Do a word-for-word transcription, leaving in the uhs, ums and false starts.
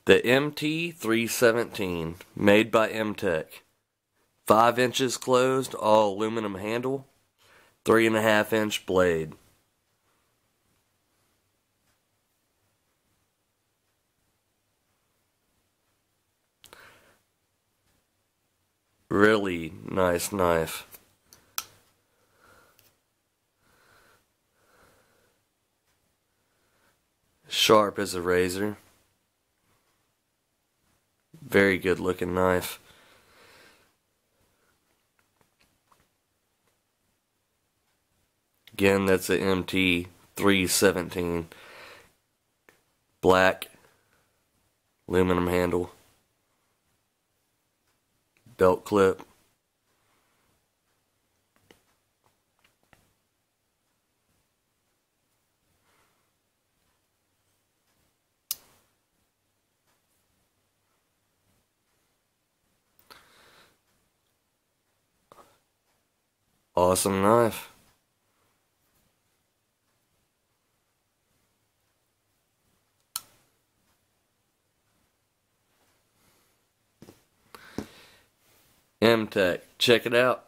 The M T three seventeen, made by Mtech. Five inches closed, all aluminum handle, three and a half inch blade. Really nice knife. Sharp as a razor. Very good looking knife. Again, that's the M T three seventeen. Black aluminum handle. Belt clip. Awesome knife. Mtech, check it out.